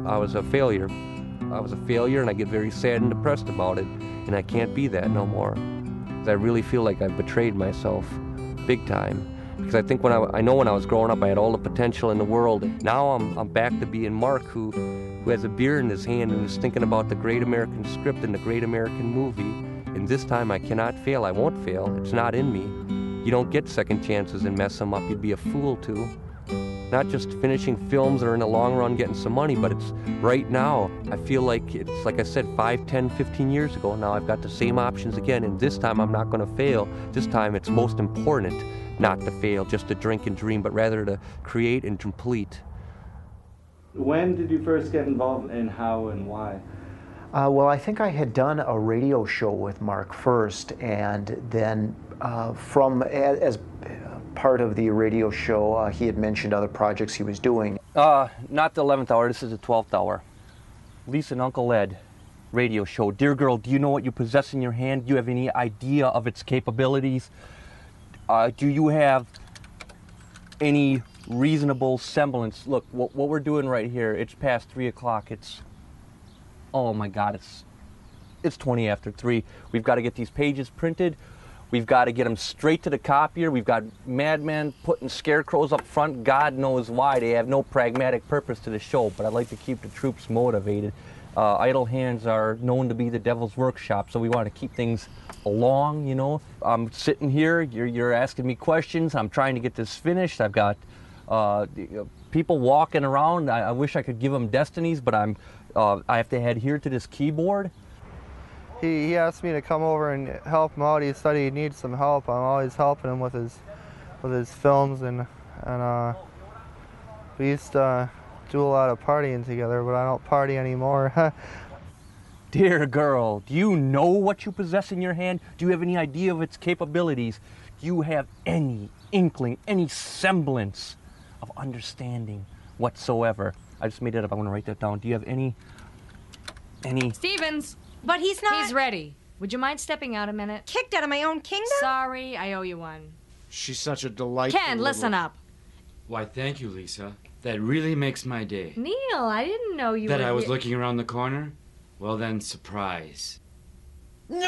I was a failure. I was a failure, and I get very sad and depressed about it, and I can't be that no more. 'Cause I really feel like I've betrayed myself big time. Because I think I know when I was growing up, I had all the potential in the world. Now I'm back to being Mark, who has a beer in his hand and is thinking about the great American script and the great American movie. And this time I cannot fail. I won't fail. It's not in me. You don't get second chances and mess them up. You'd be a fool to. Not just finishing films or in the long run getting some money, but it's right now. I feel like it's, like I said, 5, 10, 15 years ago. Now I've got the same options again, and this time I'm not going to fail. This time it's most important not to fail, just to drink and dream, but rather to create and complete. When did you first get involved, and how and why? Well, I think I had done a radio show with Mark first, and then as part of the radio show, he had mentioned other projects he was doing. Not the 11th hour, this is the 12th hour. Lisa and Uncle Ed radio show. Dear girl, do you know what you possess in your hand? Do you have any idea of its capabilities? Do you have any reasonable semblance? Look, what we're doing right here, it's past 3 o'clock. Oh my God, it's 20 after 3. We've got to get these pages printed. We've got to get them straight to the copier. We've got madmen putting scarecrows up front. God knows why. They have no pragmatic purpose to the show, but I'd like to keep the troops motivated. Idle hands are known to be the devil's workshop, so we want to keep things along, you know. I'm sitting here, you're asking me questions, I'm trying to get this finished. I've got people walking around. I wish I could give them destinies, but I have to adhere to this keyboard. He asked me to come over and help him out. He said he needs some help. I'm always helping him with his films, and we used to do a lot of partying together, but I don't party anymore. Dear girl, do you know what you possess in your hand? Do you have any idea of its capabilities? Do you have any inkling, any semblance of understanding whatsoever? I just made it up. I want to write that down. Do you have any... Stevens! But he's not... He's ready. Would you mind stepping out a minute? Kicked out of my own kingdom? Sorry, I owe you one. She's such a delightful Ken, listen up. Why, thank you, Lisa. That really makes my day. Neil, I didn't know you That were I was looking around the corner? Well then, surprise. No!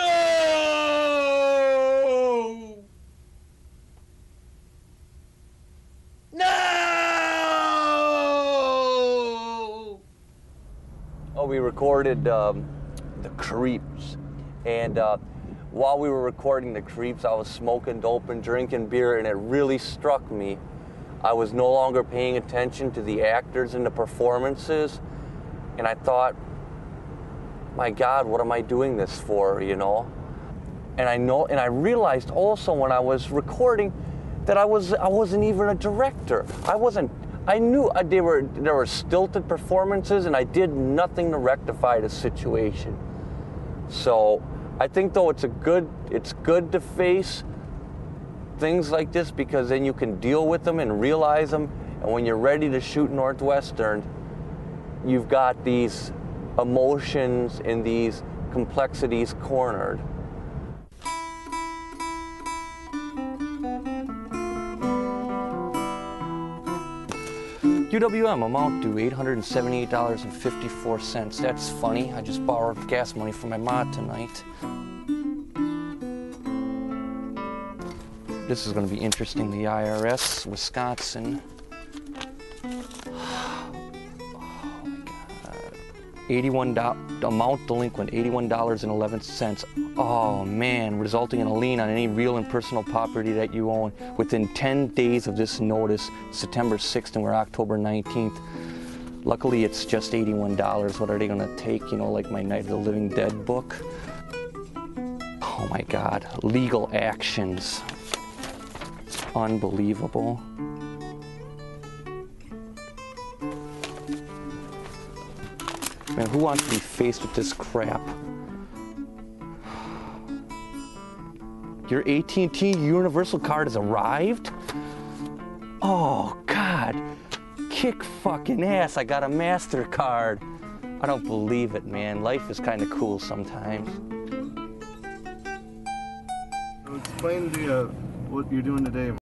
No! Oh, we recorded The Creeps. And while we were recording The Creeps, I was smoking dope and drinking beer, and it really struck me. I was no longer paying attention to the actors and the performances, and I thought, my God, what am I doing this for, you know? And I realized also when I was recording that I wasn't even a director. I knew there were stilted performances, and I did nothing to rectify the situation. So I think though it's good to face things like this, because then you can deal with them and realize them, and when you're ready to shoot Northwestern, you've got these emotions and these complexities cornered. UWM amount due $878.54. That's funny. I just borrowed gas money from my mom tonight. This is going to be interesting. The IRS, Wisconsin. Oh my God. $81 amount delinquent, $81.11. Oh man, resulting in a lien on any real and personal property that you own within 10 days of this notice, September 6th, and we're October 19th. Luckily, it's just $81. What are they going to take? You know, like my Night of the Living Dead book? Oh my God, legal actions. Unbelievable. Man, who wants to be faced with this crap? Your AT&T Universal card has arrived? Oh, God. Kick fucking ass. I got a MasterCard. I don't believe it, man. Life is kind of cool sometimes. Explain what you're doing today.